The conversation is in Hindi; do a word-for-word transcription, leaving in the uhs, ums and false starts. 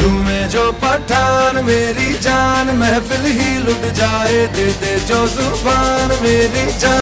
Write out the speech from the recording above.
झूमे जो पठान मेरी जान, महफिल ही लुट जाए, दे दे जो जुबान मेरी जान।